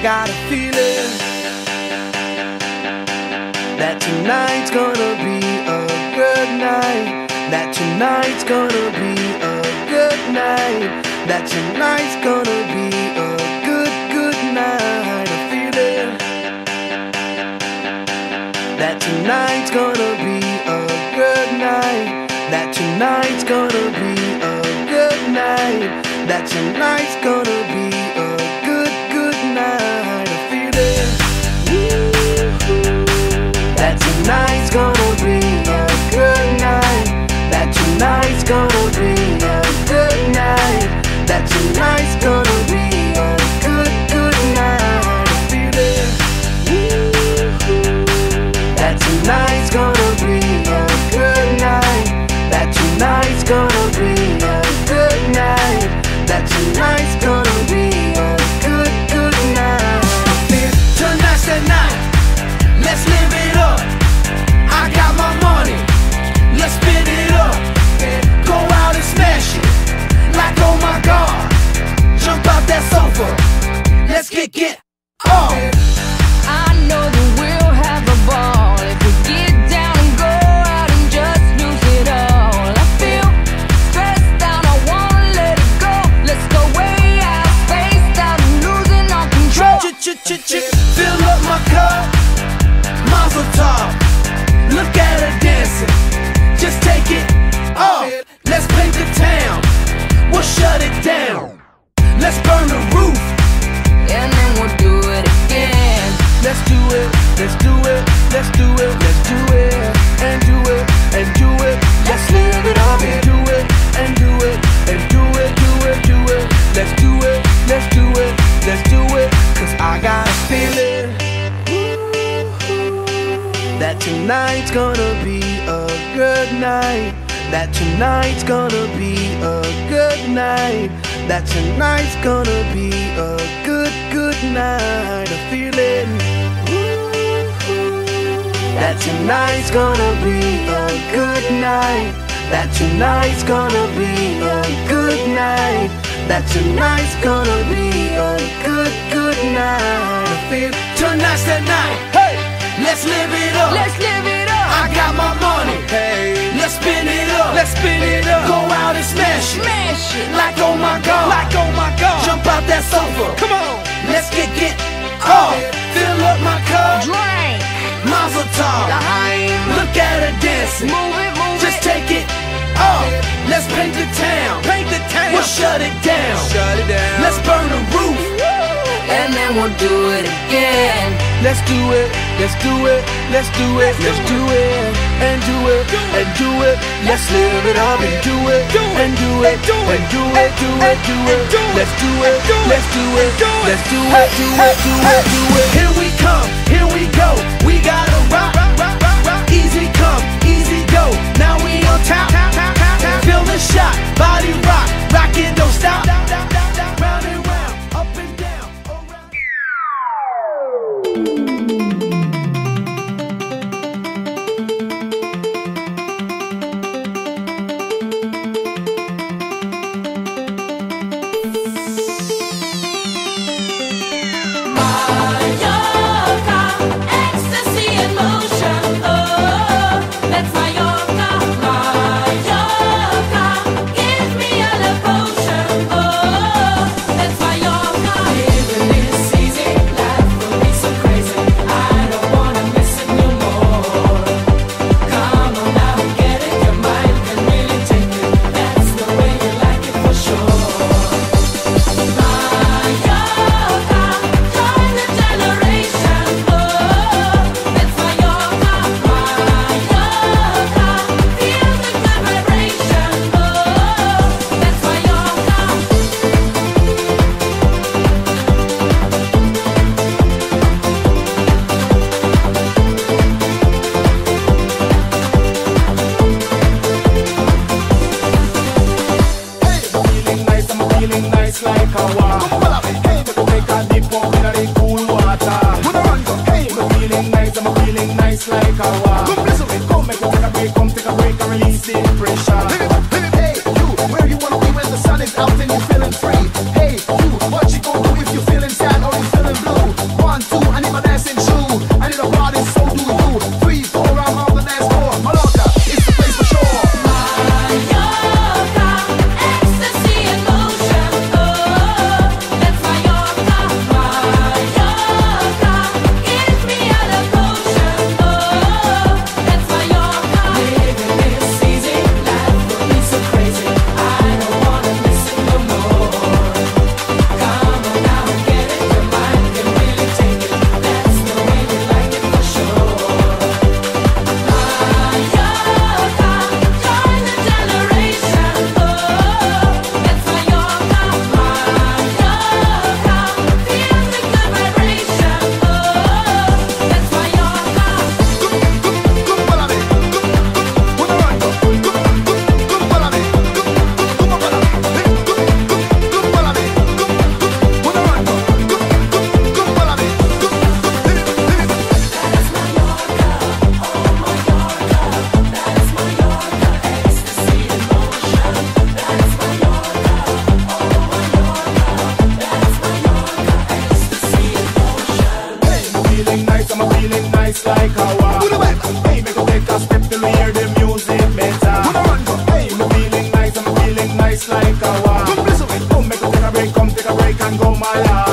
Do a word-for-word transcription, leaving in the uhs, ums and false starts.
got a feeling that tonight's gonna be a good night. That tonight's gonna be a good night. That tonight's gonna be a good, good night. A feeling that tonight's gonna be a good night. That tonight's gonna be a good night. That tonight's gonna be a good, good night. A feeling that tonight's gonna be a good night. That tonight's gonna be a good night. That tonight's gonna be a good, good night. A feeling that tonight's gonna be a good night. That tonight's gonna be a good night. That tonight's gonna be a good, good night. I feel tonight's the night. Let's live it up. I got my money. Let's spin it up. Go out and smash it. Like oh my God. Jump out that sofa. Let's kick it off. I know that we'll have a ball if we get down and go out and just lose it all. I feel stressed out, I wanna let it go. Let's go way out, spaced out and losing all control. Fill up my cup, Mazel tov. Look at her dancing, just take it off. Let's paint the town, we'll shut it down. Let's burn the roof, and then we'll do it again. let's do it, let's do it, let's do it, let's do it, and do it, and do it. Let's live it up and do it, and do it, and do it, do it, do it. Let's do it, let's do it, let's do it. Cause I got a feeling that tonight's gonna be a good night. That tonight's gonna be a good night. That tonight's gonna be a good, good night. A feeling that tonight's gonna be a good night. That tonight's gonna be a good night. That tonight's gonna be a good, good night. I feel tonight's the night. Hey, let's live it up. Let's live it up. I got my money. Hey, let's spin it up. Let's spin it up. Go out and smash it. Smash it. Like oh my God. Like oh my God. Jump out that sofa. Come on. Let's get it off. Fill up my cup. Drink. Mazel tov. Look at her dancing. Move it, move Just it. take it off. Let's paint the town. Paint the town. We'll shut it down. Shut it down. Let's burn the roof. and then we'll do it again. Let's do it, let's do it, let's do it, let's do it, and do it, and do it. Let's live it up and do it, and do it, and do it, do it, do it. Let's do it, let's do it, let's do it, do it, do it, do it. Here we come, here we go. We gotta rock, rock, rock, rock. Easy come, easy go. Now we on top, feel the shot, body rock, rockin', don't stop. Round and round, up and down, around. Out and you're feeling free. Hey, you, what you gonna do if you're feeling sad or you're feeling blue? nice like a walk. Hey, make a take a step to hear the music better. Hey, me feeling nice, I'm feeling nice like a walk. Come make a take a break, come take a break and go my love.